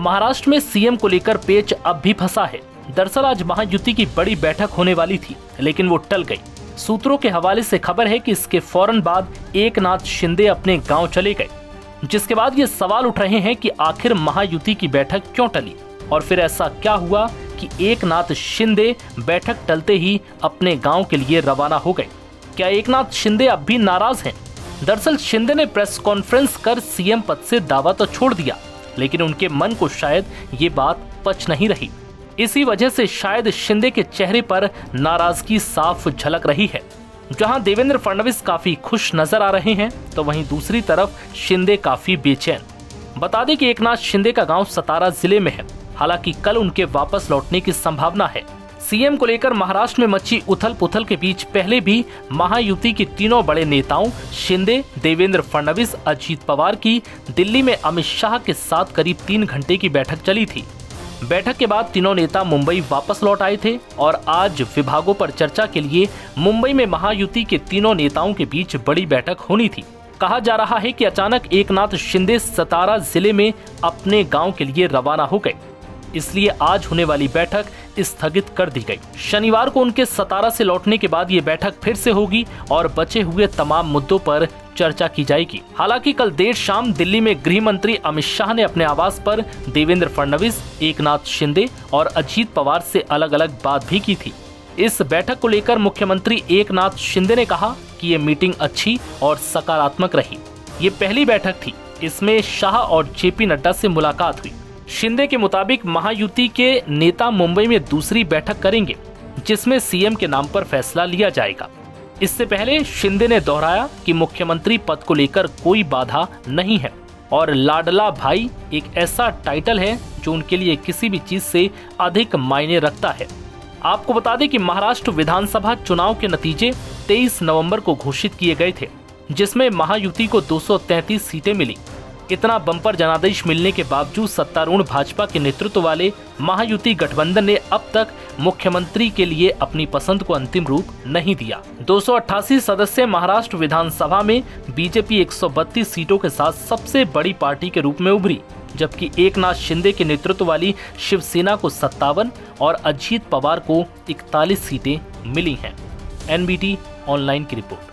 महाराष्ट्र में सीएम को लेकर पेच अब भी फंसा है। दरअसल आज महायुति की बड़ी बैठक होने वाली थी, लेकिन वो टल गई। सूत्रों के हवाले से खबर है कि इसके फौरन बाद एकनाथ शिंदे अपने गांव चले गए, जिसके बाद ये सवाल उठ रहे हैं कि आखिर महायुति की बैठक क्यों टली और फिर ऐसा क्या हुआ कि एकनाथ शिंदे बैठक टलते ही अपने गांव के लिए रवाना हो गए। क्या एकनाथ शिंदे अब भी नाराज हैं? दरअसल शिंदे ने प्रेस कॉन्फ्रेंस कर सीएम पद से दावा तो छोड़ दिया, लेकिन उनके मन को शायद ये बात पच नहीं रही। इसी वजह से शायद शिंदे के चेहरे पर नाराजगी साफ झलक रही है। जहां देवेंद्र फडणवीस काफी खुश नजर आ रहे हैं, तो वहीं दूसरी तरफ शिंदे काफी बेचैन। बता दें कि एकनाथ शिंदे का गांव सतारा जिले में है। हालांकि कल उनके वापस लौटने की संभावना है। सीएम को लेकर महाराष्ट्र में मची उथल पुथल के बीच पहले भी महायुति के तीनों बड़े नेताओं शिंदे, देवेंद्र फडणवीस, अजीत पवार की दिल्ली में अमित शाह के साथ करीब 3 घंटे की बैठक चली थी। बैठक के बाद तीनों नेता मुंबई वापस लौट आए थे और आज विभागों पर चर्चा के लिए मुंबई में महायुति के तीनों नेताओं के बीच बड़ी बैठक होनी थी। कहा जा रहा है कि अचानक एकनाथ शिंदे सतारा जिले में अपने गांव के लिए रवाना हो गए, इसलिए आज होने वाली बैठक स्थगित कर दी गई। शनिवार को उनके सतारा से लौटने के बाद ये बैठक फिर से होगी और बचे हुए तमाम मुद्दों पर चर्चा की जाएगी। हालांकि कल देर शाम दिल्ली में गृह मंत्री अमित शाह ने अपने आवास पर देवेंद्र फडणवीस, एकनाथ शिंदे और अजीत पवार से अलग अलग बात भी की थी। इस बैठक को लेकर मुख्यमंत्री एकनाथ शिंदे ने कहा कि ये मीटिंग अच्छी और सकारात्मक रही। ये पहली बैठक थी, इसमें शाह और जेपी नड्डा से मुलाकात हुई। शिंदे के मुताबिक महायुति के नेता मुंबई में दूसरी बैठक करेंगे, जिसमें सीएम के नाम पर फैसला लिया जाएगा। इससे पहले शिंदे ने दोहराया कि मुख्यमंत्री पद को लेकर कोई बाधा नहीं है और लाडला भाई एक ऐसा टाइटल है जो उनके लिए किसी भी चीज से अधिक मायने रखता है। आपको बता दें कि महाराष्ट्र विधानसभा चुनाव के नतीजे 23 नवंबर को घोषित किए गए थे, जिसमें महायुति को 233 सीटें मिली। इतना बम्पर जनादेश मिलने के बावजूद सत्तारूढ़ भाजपा के नेतृत्व वाले महायुति गठबंधन ने अब तक मुख्यमंत्री के लिए अपनी पसंद को अंतिम रूप नहीं दिया। 288 सदस्य महाराष्ट्र विधानसभा में बीजेपी 132 सीटों के साथ सबसे बड़ी पार्टी के रूप में उभरी, जबकि एकनाथ शिंदे के नेतृत्व वाली शिवसेना को 57 और अजीत पवार को 41 सीटें मिली हैं। NBT ऑनलाइन की रिपोर्ट।